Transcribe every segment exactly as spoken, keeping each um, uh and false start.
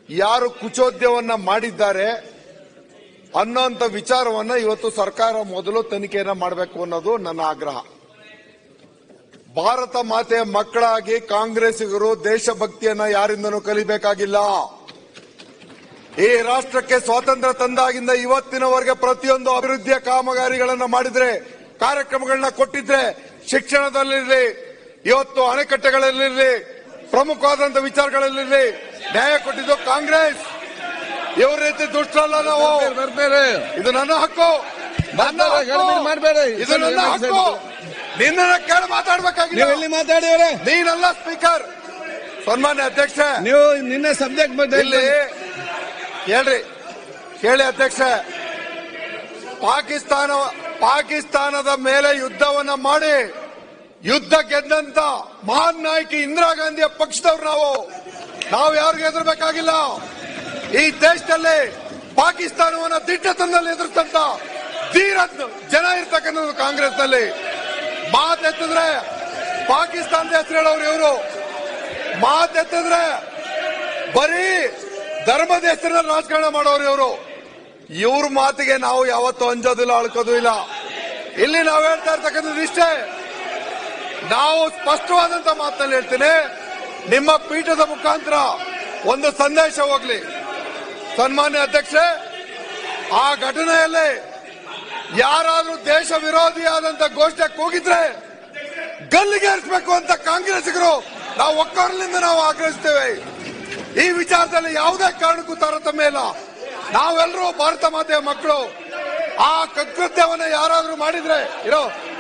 ಯಾರು ಕುಚೋದ್ಯವನ್ನ ಮಾಡಿದ್ದಾರೆ ಅನ್ನೋಂಥ ವಿಚಾರವನ್ನ ಇವತ್ತು ಸರ್ಕಾರ ಮೊದಲು ತನಿಖೆಯನ್ನ ಮಾಡಬೇಕು ಅನ್ನೋದು ನನ್ನ ಆಗ್ರಹ. ಭಾರತ ಮಾತೆಯ ಮಕ್ಕಳಾಗಿ ಕಾಂಗ್ರೆಸ್ಸಿಗರು ದೇಶಭಕ್ತಿಯನ್ನ ಯಾರಿಂದನೂ ಕಲಿಬೇಕಾಗಿಲ್ಲ. ಈ ರಾಷ್ಟ್ರಕ್ಕೆ ಸ್ವಾತಂತ್ರ್ಯ ತಂದಾಗಿಂದ ಇವತ್ತಿನವರೆಗೆ ಪ್ರತಿಯೊಂದು ಅಭಿವೃದ್ಧಿಯ ಕಾಮಗಾರಿಗಳನ್ನ ಮಾಡಿದ್ರೆ, ಕಾರ್ಯಕ್ರಮಗಳನ್ನ ಕೊಟ್ಟಿದ್ರೆ, ಶಿಕ್ಷಣದಲ್ಲಿರಲಿ, ಇವತ್ತು ಅಣೆಕಟ್ಟೆಗಳಲ್ಲಿರಲಿ, ಪ್ರಮುಖವಾದಂತಹ ವಿಚಾರಗಳಲ್ಲಿರಲಿ ನ್ಯಾಯ ಕೊಟ್ಟಿದ್ದು ಕಾಂಗ್ರೆಸ್. ಇವ್ರ ರೀತಿ ದುಷ್ಟರಲ್ಲ ನಾವು. ಇದು ನನ್ನ ಹಕ್ಕು, ನನ್ನ ಇದು ನನ್ನ ಹಕ್ಕು. ನಿನ್ನ ಕೇಳಿ ಮಾತಾಡ್ಬೇಕಾಗಿಲ್ಲ. ಮಾತಾಡಿದ್ರೆ ನೀನಲ್ಲ ಸ್ಪೀಕರ್. ಸನ್ಮಾನ್ಯ ಅಧ್ಯಕ್ಷ, ನೀವು ನಿನ್ನೆ ಸಬ್ಜೆಕ್ಟ್ ಬಗ್ಗೆ ಇಲ್ಲಿ ಹೇಳ್ರಿ, ಕೇಳಿ ಅಧ್ಯಕ್ಷ. ಪಾಕಿಸ್ತಾನ ಪಾಕಿಸ್ತಾನದ ಮೇಲೆ ಯುದ್ಧವನ್ನ ಮಾಡಿ ಯುದ್ಧ ಗೆದ್ದಂತ ಮಹಾನ್ ನಾಯಕಿ ಇಂದಿರಾ ಗಾಂಧಿಯ ಪಕ್ಷದವ್ರು ನಾವು. ನಾವು ಯಾರಿಗೂ ಎದುರಬೇಕಾಗಿಲ್ಲ. ಈ ದೇಶದಲ್ಲಿ ಪಾಕಿಸ್ತಾನವನ್ನ ದಿಟ್ಟತನದಲ್ಲಿ ಎದುರಿಸಂತ ಧೀರ ಜನ ಇರ್ತಕ್ಕಂಥದ್ದು ಕಾಂಗ್ರೆಸ್ನಲ್ಲಿ. ಮಾತೆತ್ತಿದ್ರೆ ಪಾಕಿಸ್ತಾನದ ಹೆಸರು ಹೇಳೋರು ಇವರು. ಮಾತೆತ್ತಿದ್ರೆ ಬರೀ ಧರ್ಮದ ಹೆಸರಿನಲ್ಲಿ ರಾಜಕಾರಣ ಮಾಡೋರು ಇವರು. ಇವ್ರ ಮಾತಿಗೆ ನಾವು ಯಾವತ್ತೂ ಅಂಜೋದಿಲ್ಲ, ಅಳ್ಕೋದು ಇಲ್ಲ. ಇಲ್ಲಿ ನಾವು ಹೇಳ್ತಾ ಇರ್ತಕ್ಕಂಥದ್ದು ಇಷ್ಟೇ. ನಾವು ಸ್ಪಷ್ಟವಾದಂತ ಮಾತಲ್ಲಿ ಹೇಳ್ತೀನಿ, ನಿಮ್ಮ ಪೀಠದ ಮುಖಾಂತರ ಒಂದು ಸಂದೇಶ ಹೋಗ್ಲಿ. ಸನ್ಮಾನ್ಯ ಅಧ್ಯಕ್ಷ, ಆ ಘಟನೆಯಲ್ಲಿ ಯಾರಾದ್ರೂ ದೇಶ ವಿರೋಧಿಯಾದಂತ ಘೋಷಣೆ ಕೂಗಿದ್ರೆ ಗಲ್ಲಿಗೇರಿಸಬೇಕು ಅಂತ ಕಾಂಗ್ರೆಸ್ಸಿಗರು ನಾವು ಒಕ್ಕೊರಲಿಂದ ನಾವು ಆಗ್ರಹಿಸ್ತೇವೆ. ಈ ವಿಚಾರದಲ್ಲಿ ಯಾವುದೇ ಕಾರಣಕ್ಕೂ ತಾರತಮ್ಯ ಇಲ್ಲ. ನಾವೆಲ್ಲರೂ ಭಾರತ ಮಾತೆಯ ಮಕ್ಕಳು. ಆ ಕೃತ್ಯವನ್ನ ಯಾರಾದ್ರೂ ಮಾಡಿದ್ರೆ ಇರೋ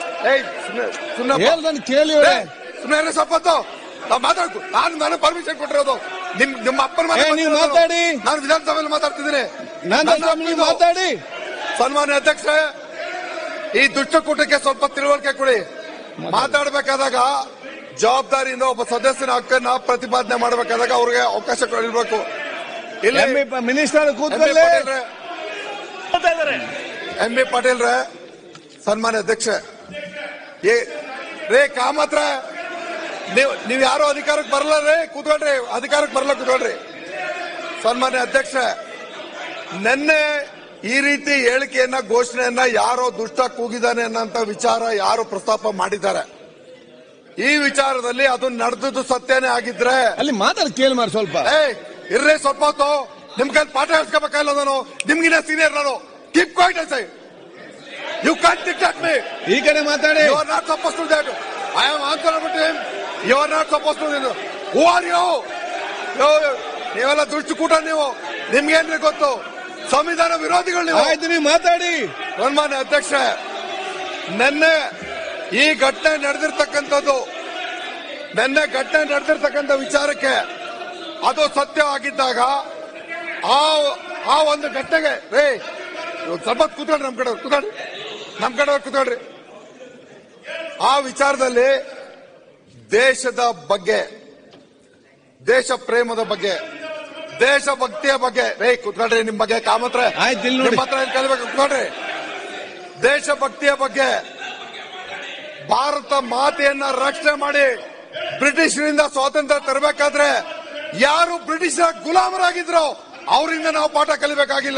ಸುಮ್ಮನೆ ಸಪ್ಪತ್ತು ನಾವು ಮಾತಾಡ್ಕು. ನಾನು ನನಗೆ ಪರ್ಮಿಷನ್ ಕೊಟ್ಟಿರೋದು ನಿಮ್ ನಿಮ್ಮ ಅಪ್ಪನ ಮಾತಾಡಿ. ನಾನು ವಿಧಾನಸಭೆಯಲ್ಲಿ ಮಾತಾಡ್ತಿದ್ದೀನಿ. ಮಾತಾಡಿ. ಸನ್ಮಾನ್ಯ ಅಧ್ಯಕ್ಷ, ಈ ದುಷ್ಟಕೂಟಕ್ಕೆ ಸ್ವಲ್ಪ ತಿಳುವಳಿಕೆ ಕೊಡಿ. ಮಾತಾಡಬೇಕಾದಾಗ ಜವಾಬ್ದಾರಿಯಿಂದ ಒಬ್ಬ ಸದಸ್ಯನ ಹಕ್ಕನ್ನ ಪ್ರತಿಪಾದನೆ ಮಾಡಬೇಕಾದಾಗ ಅವ್ರಿಗೆ ಅವಕಾಶ ಕೊಡಿರ್ಬೇಕು. ಇಲ್ಲಿ ಮಿನಿಸ್ಟರ್ ಎಂ ಬಿ ಪಾಟೀಲ್ ರೇ, ಸನ್ಮಾನ್ಯ ಅಧ್ಯಕ್ಷ, ರೇ ಕಾಮತ್ರ ನೀವು ನೀವು ಯಾರು ಅಧಿಕಾರಕ್ಕೆ ಬರಲ್ಲ ರೇ, ಕೂತ್ಕೊಳ್ರಿ. ಅಧಿಕಾರಕ್ಕೆ ಬರಲ್ಲ, ಕೂತ್ಕೊಳ್ರಿ. ಸನ್ಮಾನ್ಯ ಅಧ್ಯಕ್ಷ, ನಿನ್ನೆ ಈ ರೀತಿ ಹೇಳಿಕೆಯನ್ನ ಘೋಷಣೆಯನ್ನ ಯಾರೋ ದುಷ್ಟ ಕೂಗಿದಾನೆ ಅನ್ನೋಂತ ವಿಚಾರ ಯಾರು ಪ್ರಸ್ತಾಪ ಮಾಡಿದ್ದಾರೆ, ಈ ವಿಚಾರದಲ್ಲಿ ಅದು ನಡೆದದ್ದು ಸತ್ಯನೇ ಆಗಿದ್ರೆ ಅಲ್ಲಿ ಮಾತಾಡಿ ಕೇಳಿ ಮಾರ್ ಸ್ವಲ್ಪ. ಏ ಇರ್ರಿ ಸ್ವಲ್ಪ ಹೊತ್ತು. ನಿಮ್ ಕೈ ಪಾಠ ಹೇಳ್ಸ್ಕೋಬೇಕಲ್ಲ ನಾನು. ನಿಮ್ಗಿನ ಸೀನಿಯರ್ ನಾನು. Keep quiet I say. You can't dictate me. ಈ ಕಡೆ ಮಾತಾಡಿ. You are not suppose to that. I am answerable to him. You are not suppose to this. Who are you? ನೀವೆಲ್ಲ ದುಷ್ಟಕೂಟ ನೀವು. ನಿಮ್ಗೇನ್ರಿ ಗೊತ್ತು? ಸಂವಿಧಾನ ವಿರೋಧಿಗಳು ನೀವು. ಆಯ್ತು, ನೀವು ಮಾತಾಡಿ. ಸನ್ಮಾನ್ಯ ಅಧ್ಯಕ್ಷ, ನಿನ್ನೆ ಈ ಘಟನೆ ನಡೆದಿರ್ತಕ್ಕಂಥದ್ದು, ನಿನ್ನೆ ಘಟನೆ ನಡೆದಿರ್ತಕ್ಕಂಥ ವಿಚಾರಕ್ಕೆ ಅದು ಸತ್ಯವಾಗಿದ್ದಾಗ ಆ ಆ ಒಂದು ಘಟನೆಗೆ ರೇ ಸ್ವಲ್ಪ ಕೂತ್ಕೊಳ್ರಿ. ನಮ್ ಕಡೆ ಕೂತ್ಕೊಳ್ರಿ. ನಮ್ ಕಡೆ ಕೂತ್ಕೊಳ್ರಿ. ಆ ವಿಚಾರದಲ್ಲಿ ದೇಶದ ಬಗ್ಗೆ, ದೇಶ ಪ್ರೇಮದ ಬಗ್ಗೆ, ದೇಶಭಕ್ತಿಯ ಬಗ್ಗೆ ರೇ ಕೂತ್ಕೊಳ್ರಿ. ನಿಮ್ ಬಗ್ಗೆ ಕಾಮತ್ರ ನಿಮ್ಮ ಹತ್ರ ಕಲಿಬೇಕು. ಕೂತ್ಕೊಳ್ರಿ. ದೇಶಭಕ್ತಿಯ ಬಗ್ಗೆ, ಭಾರತ ಮಾತೆಯನ್ನ ರಕ್ಷಣೆ ಮಾಡಿ ಬ್ರಿಟಿಷರಿಂದ ಸ್ವಾತಂತ್ರ್ಯ ತರಬೇಕಾದ್ರೆ ಯಾರು ಬ್ರಿಟಿಷರ ಗುಲಾಮರಾಗಿದ್ರು ಅವರಿಂದ ನಾವು ಪಾಠ ಕಲಿಬೇಕಾಗಿಲ್ಲ.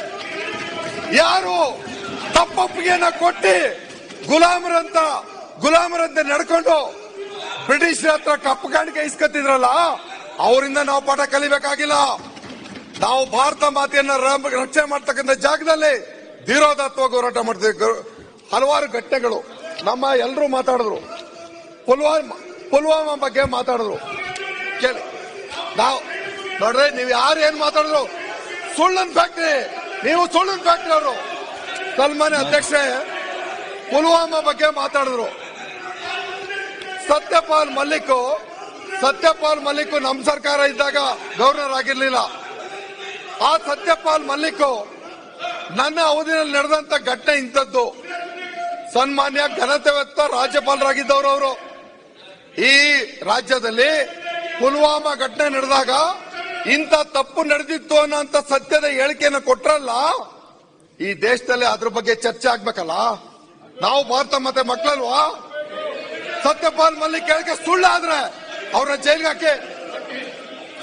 ಯಾರು ತಪ್ಪೊಪ್ಪಿಗೆಯನ್ನ ಕೊಟ್ಟಿ ಗುಲಾಮರಂತ ಗುಲಾಮರಂತೆ ನಡ್ಕೊಂಡು ಬ್ರಿಟಿಷರ ಹತ್ರ ಕಪ್ಪು ಕಾಣಿಕೆ ಇಸ್ಕೊತಿದ್ರಲ್ಲ ಅವರಿಂದ ನಾವು ಪಾಠ ಕಲಿಬೇಕಾಗಿಲ್ಲ. ನಾವು ಭಾರತ ಮಾತೆಯನ್ನ ರಕ್ಷಣೆ ಮಾಡ್ತಕ್ಕಂಥ ಜಾಗದಲ್ಲಿ ಧೀರೋದಾತ್ಮಕ ಹೋರಾಟ ಮಾಡ್ತೀವಿ. ಹಲವಾರು ಘಟನೆಗಳು ನಮ್ಮ ಎಲ್ಲರೂ ಮಾತಾಡಿದ್ರು. ಪುಲ್ವಾಮಾ ಪುಲ್ವಾಮಾ ಬಗ್ಗೆ ಮಾತಾಡಿದ್ರು. ಕೇಳಿ, ನಾವು ನೋಡ್ರಿ, ನೀವು ಯಾರು ಏನ್ ಮಾತಾಡಿದ್ರು ಸುಳ್ಳನ್ ಫ್ಯಾಕ್ಟ್ರಿ, ನೀವು ಸುಳ್ಳನ್ ಫ್ಯಾಕ್ಟ್ರಿ ಅವರು. ಸನ್ಮಾನ್ಯ ಅಧ್ಯಕ್ಷ, ಪುಲ್ವಾಮಾ ಬಗ್ಗೆ ಮಾತಾಡಿದ್ರು. ಸತ್ಯಪಾಲ್ ಮಲ್ಲಿಕ್ ಸತ್ಯಪಾಲ್ ಮಲ್ಲಿಕ್ ನಮ್ಮ ಸರ್ಕಾರ ಇದ್ದಾಗ ಗವರ್ನರ್ ಆಗಿರ್ಲಿಲ್ಲ. ಆ ಸತ್ಯಪಾಲ್ ಮಲ್ಲಿಕ್ ನನ್ನ ಅವಧಿಯಲ್ಲಿ ನಡೆದಂತ ಘಟನೆ ಇಂಥದ್ದು. ಸನ್ಮಾನ್ಯ ಘನತೆವೆತ್ತ ರಾಜ್ಯಪಾಲರಾಗಿದ್ದವರು ಅವರು. ಈ ರಾಜ್ಯದಲ್ಲಿ ಪುಲ್ವಾಮಾ ಘಟನೆ ನಡೆದಾಗ ಇಂಥ ತಪ್ಪು ನಡೆದಿತ್ತು ಅನ್ನೋಂಥ ಸತ್ಯದ ಹೇಳಿಕೆಯನ್ನು ಕೊಟ್ರಲ್ಲ, ಈ ದೇಶದಲ್ಲಿ ಅದ್ರ ಬಗ್ಗೆ ಚರ್ಚೆ ಆಗ್ಬೇಕಲ್ಲ. ನಾವು ಭಾರತ ಮತ್ತೆ ಮಕ್ಕಳಲ್ವಾ? ಸತ್ಯಪಾಲ್ ಮಲ್ಲಿಕ್ ಹೇಳಿಕೆ ಸುಳ್ಳಾದ್ರೆ ಅವ್ರನ್ನ ಜೈಲಿಗೆ ಹಾಕಿ.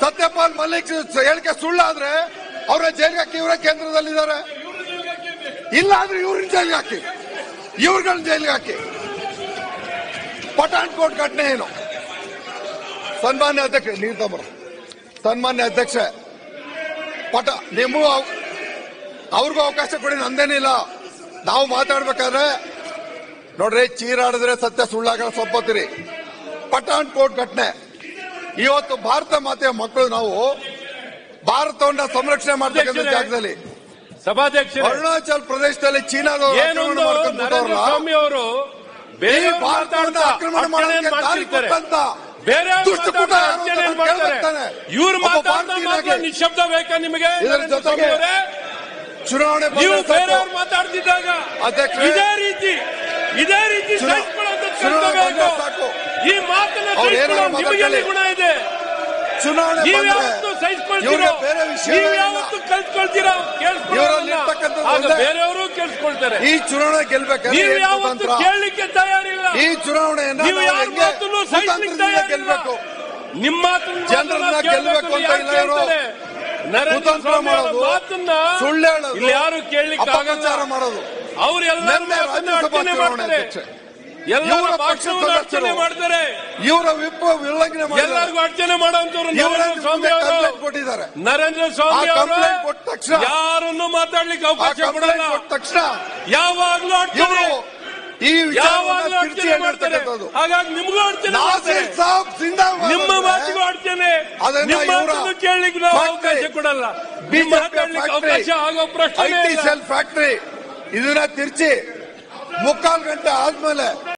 ಸತ್ಯಪಾಲ್ ಮಲ್ಲಿಕ್ ಹೇಳಿಕೆ ಸುಳ್ಳಾದ್ರೆ ಅವರ ಜೈಲಿಗೆ ಹಾಕಿ ಇವರೇ ಕೇಂದ್ರದಲ್ಲಿದ್ದಾರೆ. ಇಲ್ಲ ಅಂದ್ರೆ ಇವ್ರನ್ನ ಜೈಲಿಗೆ ಹಾಕಿ, ಇವ್ರಗಳನ್ನ ಜೈಲಿಗೆ ಹಾಕಿ. ಪಠಾಣ್ಕೋಟ್ ಘಟನೆ ಏನು? ಸನ್ಮಾನ್ಯ ಅಧ್ಯಕ್ಷ ನೀರು ತಮ್ಮ ಸನ್ಮಾನ್ಯ ಅಧ್ಯಕ್ಷ ಪಟ ನಿಮಗೂ ಅವ್ರಿಗೂ ಅವಕಾಶ ಕೊಡಿ, ನಂದೇನಿಲ್ಲ. ನಾವು ಮಾತಾಡ್ಬೇಕಾದ್ರೆ ನೋಡ್ರಿ, ಚೀರಾಡಿದ್ರೆ ಸತ್ಯ ಸುಳ್ಳಾಗ ಸೊಪ್ಪತ್ತೀರಿ. ಪಠಾಣ್ಕೋಟ್ ಘಟನೆ ಇವತ್ತು ಭಾರತ ಮಾತೆಯ ಮಕ್ಕಳು ನಾವು ಭಾರತವನ್ನ ಸಂರಕ್ಷಣೆ ಮಾಡ್ತಕ್ಕಂಥ ಜಾಗದಲ್ಲಿ ಸಭಾಧ್ಯಕ್ಷ ಅರುಣಾಚಲ್ ಪ್ರದೇಶದಲ್ಲಿ ಚೀನಾದವರು ನರೇಂದ್ರ ಸ್ವಾಮಿ ಅವರು ಬೇರೆ ಭಾರತವನ್ನ ಆಕ್ರಮಣ ಮಾಡೋದಕ್ಕೆ ದಾರಿ ಕೊಟ್ಟಂತ ಬೇರೆ ಮಾಡ್ತಾರೆ. ಇವ್ರು ಮಾತಾಡ್ತಾ ನಿಶಬ್ದ ಬೇಕಾ ನಿಮಗೆ? ಇದರ ಜೊತೆಗೆ ಚುನಾವಣೆ ನೀವು ಬೇರೆಯವ್ರು ಮಾತಾಡ್ತಿದ್ದಾಗ ಇದೇ ರೀತಿ ಇದೇ ರೀತಿ ಸಾಕು. ಈ ಮಾತನ್ನ ನಿಮಗೆ ಗುಣ ಇದೆ. ಚುನಾವಣೆ ನೀವು ಯಾವತ್ತು ಸಹಿಸ್ಕೊಳ್ತೀರೋ, ನೀವು ಯಾವತ್ತು ಕಲ್ತ್ಕೊಳ್ತೀರಾ, ಕೇಳಿಸ್ಕೊಳ್ಳೋದನ್ನ ಬೇರೆಯವರು ಕೇಳಿಸ್ಕೊಳ್ತಾರೆ. ಈ ಚುನಾವಣೆ ಗೆಲ್ಬೇಕಾದ್ರೆ ನೀವು ಯಾವತ್ತು ಕೇಳಲಿಕ್ಕೆ ತಯಾರಿಲ್ಲ. ಈ ಚುನಾವಣೆಯನ್ನ ನೀವು ಯಾರ ಮಾತನ್ನು ಸಹಿಸ್ಲಿಕ್ಕೆ ತಯಾರಿಲ್ಲ. ನಿಮ್ಮ ಮಾತನ್ನು ಜನರನ್ನ ಗೆಲ್ಬೇಕು ಅಂತ ಇಲ್ಲ. ಇವರು ನರೇಂದ್ರ ಸ್ವಾಮಿ ಅವರ ಮಾತನ್ನ ಸುಳ್ಳು ಹೇಳೋದು, ಇಲ್ಲಿ ಯಾರು ಕೇಳಲಿಕ್ಕೆ ಅಪಪ್ರಚಾರ ಮಾಡೋದು. ಅವ್ರು ಎಲ್ಲರೂ ಅರ್ಚನೆ ಮಾಡ್ತಾರೆ, ಎಲ್ಲರ ಭಾಷಣವನ್ನು ಅರ್ಚನೆ ಮಾಡ್ತಾರೆ, ಇವರ ವಿಪ್ ಉಲ್ಲಂಘನೆ ಎಲ್ಲರಿಗೂ ಅರ್ಚನೆ ಮಾಡುವಂತವ್ರು ನರೇಂದ್ರ ಸ್ವಾಮಿ ಅವರು ಕೊಟ್ಟಿದ್ದಾರೆ. ನರೇಂದ್ರ ಸ್ವಾಮಿ ಅವರು ಕೊಟ್ಟ ತಕ್ಷಣ ಯಾರನ್ನು ಮಾತಾಡ್ಲಿಕ್ಕೆ ಅವಕಾಶ ಕೊಡಲ್ಲ. ಕೊಟ್ಟ ತಕ್ಷಣ ಯಾವಾಗ್ಲೂ ಅರ್ಚನೆ, ಈ ಯಾವಾಗ್ಲೂ ಅರ್ಚನೆ ಮಾಡ್ತಾರೆ. ಹಾಗಾಗಿ ನಿಮಗೂ ಅರ್ಚನೆ ಮಾಡ್ತಾರೆ, ನಿಮ್ಮ ಮಾತಿಗೂ ಅರ್ಚನೆ. ನಿಮ್ಮ ಮಾತನ್ನು ಕೇಳಲಿಕ್ಕೆ ನಾವು ಅವಕಾಶ ಕೊಡಲ್ಲ, ನಿಮ್ಮ ಮಾತಾಡ್ಲಿಕ್ಕೆ ಅವಕಾಶ ಆಗೋ ಪ್ರಶ್ನೆ. ಫ್ಯಾಕ್ಟರಿ ಇದನ್ನ ತಿರ್ಚಿ ಮುಕ್ಕಾಲು ಗಂಟೆ ಆದ್ಮೇಲೆ